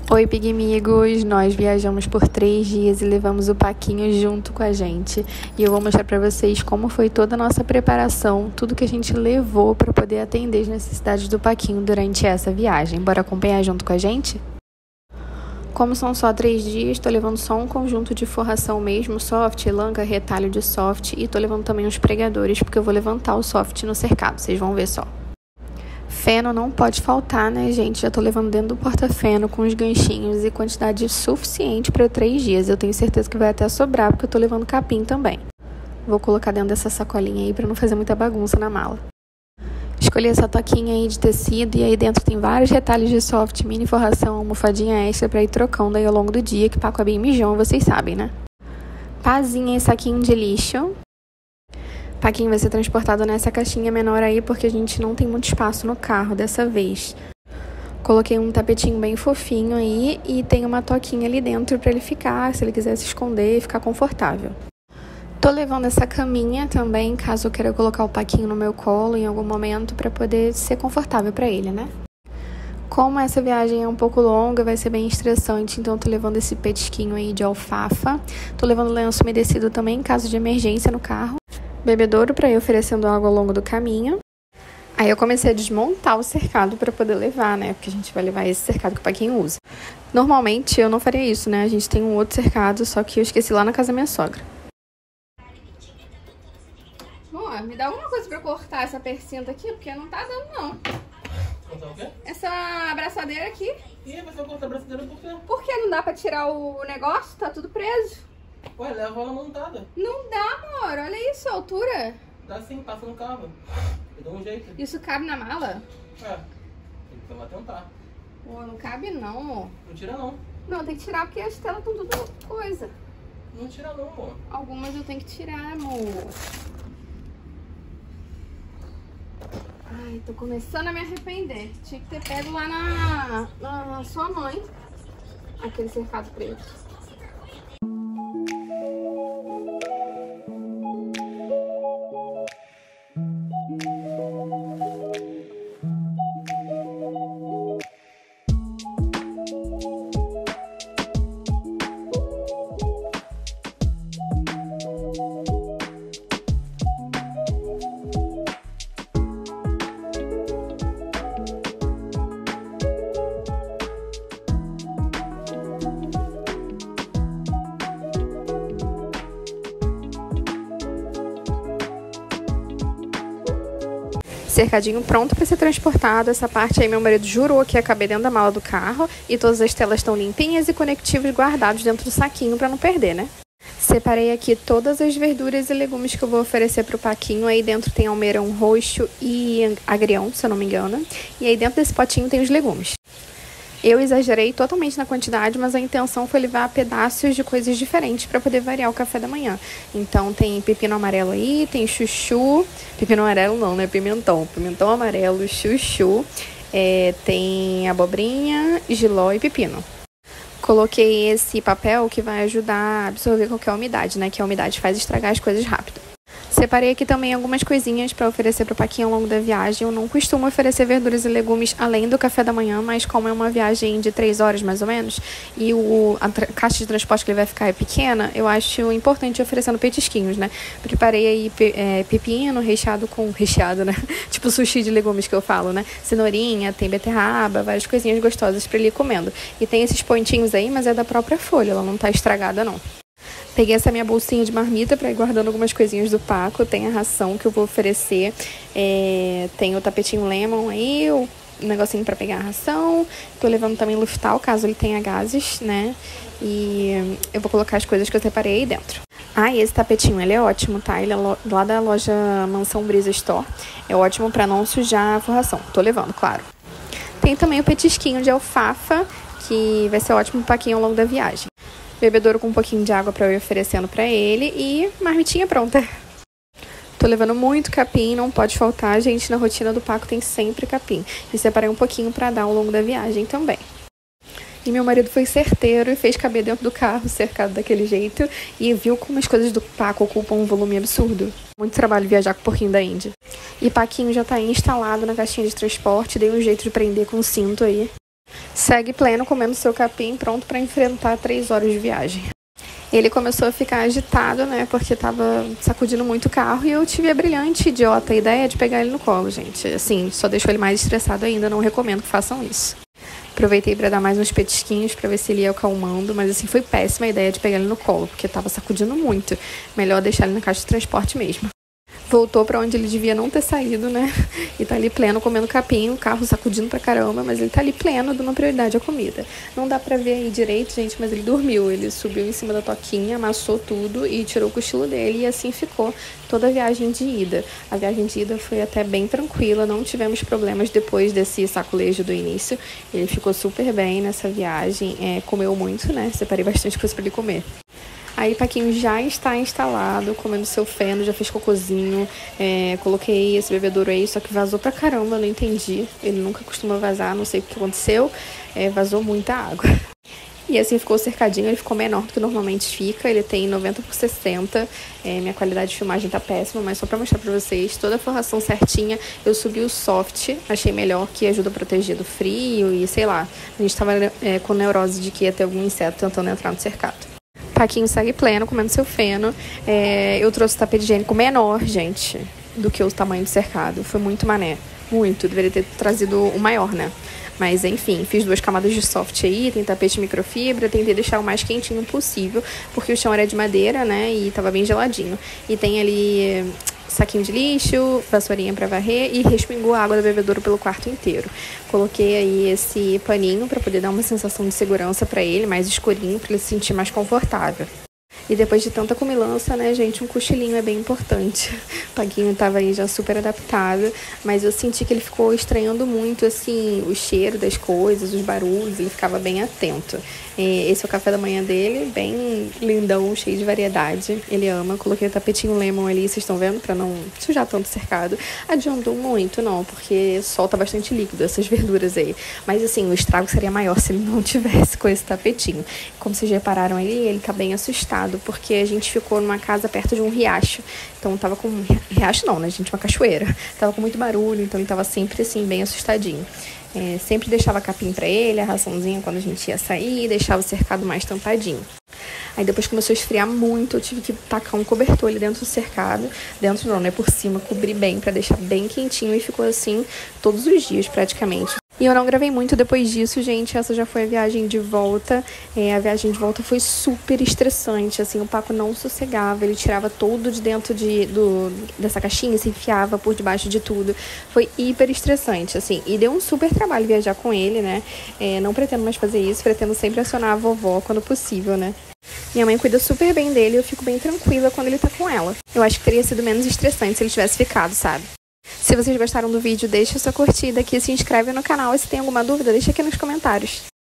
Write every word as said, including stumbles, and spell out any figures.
Oi, Pigmigos! Nós viajamos por três dias e levamos o Paquinho junto com a gente. E eu vou mostrar pra vocês como foi toda a nossa preparação, tudo que a gente levou para poder atender as necessidades do Paquinho durante essa viagem. Bora acompanhar junto com a gente? Como são só três dias, tô levando só um conjunto de forração mesmo, soft, lanca, retalho de soft, e tô levando também uns pregadores, porque eu vou levantar o soft no cercado, vocês vão ver só. Feno não pode faltar, né, gente? Já tô levando dentro do porta-feno com os ganchinhos e quantidade suficiente para três dias. Eu tenho certeza que vai até sobrar, porque eu tô levando capim também. Vou colocar dentro dessa sacolinha aí para não fazer muita bagunça na mala. Escolhi essa toquinha aí de tecido e aí dentro tem vários retalhos de soft, mini forração, almofadinha extra para ir trocando aí ao longo do dia, que Paco é bem mijão, vocês sabem, né? Pazinha e saquinho de lixo. Paquinho vai ser transportado nessa caixinha menor aí, porque a gente não tem muito espaço no carro dessa vez. Coloquei um tapetinho bem fofinho aí e tem uma toquinha ali dentro para ele ficar, se ele quiser se esconder e ficar confortável. Tô levando essa caminha também, caso eu queira colocar o Paquinho no meu colo em algum momento, para poder ser confortável para ele, né? Como essa viagem é um pouco longa, vai ser bem estressante, então tô levando esse petisquinho aí de alfafa. Tô levando lenço umedecido também, em caso de emergência no carro. Bebedouro para ir oferecendo água ao longo do caminho. Aí eu comecei a desmontar o cercado para poder levar, né? Porque a gente vai levar esse cercado que o Paquinho usa. Normalmente eu não faria isso, né? A gente tem um outro cercado, só que eu esqueci lá na casa da minha sogra. Amor, me dá alguma coisa para cortar essa percinta aqui, porque não tá dando, não. Cortar o quê? Essa abraçadeira aqui. Ih, mas você vai cortar a abraçadeira por quê? Por que não dá para tirar o negócio? Tá tudo preso. Ué, leva ela montada. Não dá, amor. Olha isso, a altura. Dá sim, passa no carro. Eu dou um jeito. Isso cabe na mala? É, tem que lá tentar. Pô, não cabe não, amor. Não tira não. Não, tem que tirar porque as telas estão tudo coisa. Não tira não, amor. Algumas eu tenho que tirar, amor. Ai, tô começando a me arrepender. Tinha que ter pego lá na, na sua mãe aquele cercado preto. Cercadinho pronto para ser transportado. Essa parte aí meu marido jurou que ia caber dentro da mala do carro. E todas as telas estão limpinhas e conectivos guardados dentro do saquinho para não perder, né? Separei aqui todas as verduras e legumes que eu vou oferecer para o Paquinho. Aí dentro tem almeirão roxo e agrião, se eu não me engano. E aí dentro desse potinho tem os legumes. Eu exagerei totalmente na quantidade, mas a intenção foi levar pedaços de coisas diferentes para poder variar o café da manhã. Então tem pepino amarelo aí, tem chuchu, pepino amarelo não, né? Pimentão, pimentão amarelo, chuchu, é, tem abobrinha, jiló e pepino. Coloquei esse papel que vai ajudar a absorver qualquer umidade, né? Que a umidade faz estragar as coisas rápido. Separei aqui também algumas coisinhas para oferecer para o Paquinho ao longo da viagem. Eu não costumo oferecer verduras e legumes além do café da manhã, mas como é uma viagem de três horas mais ou menos, e o, a caixa de transporte que ele vai ficar é pequena, eu acho importante oferecendo petisquinhos, né? Preparei aí pe, é, pepino recheado com... recheado, né? Tipo sushi de legumes que eu falo, né? Cenourinha, tem beterraba, várias coisinhas gostosas para ele ir comendo. E tem esses pontinhos aí, mas é da própria folha, ela não tá estragada não. Peguei essa minha bolsinha de marmita para ir guardando algumas coisinhas do Paco. Tem a ração que eu vou oferecer. É, tem o tapetinho lemon aí, o negocinho para pegar a ração. Tô levando também Luftal, caso ele tenha gases, né? E eu vou colocar as coisas que eu separei aí dentro. Ah, e esse tapetinho, ele é ótimo, tá? Ele é lá da loja Mansão Brisa Store. É ótimo para não sujar a forração. Tô levando, claro. Tem também o petisquinho de alfafa, que vai ser ótimo pro Paquinho ao longo da viagem. Bebedouro com um pouquinho de água para eu ir oferecendo para ele e marmitinha pronta. Tô levando muito capim, não pode faltar, gente. Na rotina do Paco tem sempre capim. E separei um pouquinho para dar ao longo da viagem também. E meu marido foi certeiro e fez caber dentro do carro, cercado daquele jeito. E viu como as coisas do Paco ocupam um volume absurdo. Muito trabalho viajar com o porquinho da Índia. E Paquinho já tá aí instalado na caixinha de transporte. Dei um jeito de prender com o cinto aí. Segue pleno comendo seu capim, pronto para enfrentar três horas de viagem. Ele começou a ficar agitado, né, porque tava sacudindo muito o carro, e eu tive a brilhante, idiota ideia de pegar ele no colo, gente. Assim, só deixou ele mais estressado ainda, não recomendo que façam isso. Aproveitei para dar mais uns petisquinhos para ver se ele ia acalmando, mas assim, foi péssima a ideia de pegar ele no colo, porque tava sacudindo muito. Melhor deixar ele na caixa de transporte mesmo. Voltou para onde ele devia não ter saído, né? E tá ali pleno comendo capim, o carro sacudindo pra caramba, mas ele tá ali pleno, dando prioridade à comida. Não dá pra ver aí direito, gente, mas ele dormiu. Ele subiu em cima da toquinha, amassou tudo e tirou o cochilo dele, e assim ficou toda a viagem de ida. A viagem de ida foi até bem tranquila, não tivemos problemas depois desse saculejo do início. Ele ficou super bem nessa viagem, é, comeu muito, né? Separei bastante coisa pra ele comer. Aí Paquinho já está instalado, comendo seu feno, já fez cocôzinho, é, coloquei esse bebedouro aí, só que vazou pra caramba, não entendi. Ele nunca costuma vazar, não sei o que aconteceu, é, vazou muita água. E assim ficou cercadinho, ele ficou menor do que normalmente fica, ele tem noventa por sessenta, é, minha qualidade de filmagem tá péssima, mas só pra mostrar pra vocês, toda a forração certinha, eu subi o soft, achei melhor, que ajuda a proteger do frio e sei lá, a gente tava é, com neurose de que ia ter algum inseto tentando entrar no cercado. Paquinho segue pleno, comendo seu feno. É, eu trouxe o tapete higiênico menor, gente, do que o tamanho do cercado. Foi muito mané. Muito. Deveria ter trazido o maior, né? Mas, enfim, fiz duas camadas de soft aí. Tem tapete microfibra. Tentei deixar o mais quentinho possível, porque o chão era de madeira, né? E tava bem geladinho. E tem ali saquinho de lixo, vassourinha para varrer, e respingou a água do bebedouro pelo quarto inteiro. Coloquei aí esse paninho para poder dar uma sensação de segurança para ele, mais escurinho, para ele se sentir mais confortável. E depois de tanta comilança, né, gente, um cochilinho é bem importante. O Paquinho tava aí já super adaptado, mas eu senti que ele ficou estranhando muito, assim, o cheiro das coisas, os barulhos, ele ficava bem atento. Esse é o café da manhã dele, bem lindão, cheio de variedade. Ele ama. Coloquei o tapetinho lemon ali, vocês estão vendo, pra não sujar tanto o cercado. Adiantou muito, não, porque solta bastante líquido essas verduras aí. Mas, assim, o estrago seria maior se ele não tivesse com esse tapetinho. Como vocês repararam ali, ele tá bem assustado, porque a gente ficou numa casa perto de um riacho. Então, tava com... Riacho não, né, gente? Uma cachoeira. Tava com muito barulho, então ele tava sempre, assim, bem assustadinho. É, sempre deixava capim pra ele, a raçãozinha quando a gente ia sair, deixava o cercado mais tampadinho. Aí depois começou a esfriar muito, eu tive que tacar um cobertor ali dentro do cercado. Dentro não, né? Por cima, cobri bem pra deixar bem quentinho, e ficou assim todos os dias praticamente. E eu não gravei muito depois disso, gente. Essa já foi a viagem de volta. É, a viagem de volta foi super estressante, assim. O Paco não sossegava. Ele tirava tudo de dentro de, do, dessa caixinha, se enfiava por debaixo de tudo. Foi hiper estressante, assim. E deu um super trabalho viajar com ele, né? É, não pretendo mais fazer isso. Pretendo sempre acionar a vovó quando possível, né? Minha mãe cuida super bem dele e eu fico bem tranquila quando ele tá com ela. Eu acho que teria sido menos estressante se ele tivesse ficado, sabe? Se vocês gostaram do vídeo, deixa sua curtida aqui, se inscreve no canal, e se tem alguma dúvida, deixa aqui nos comentários.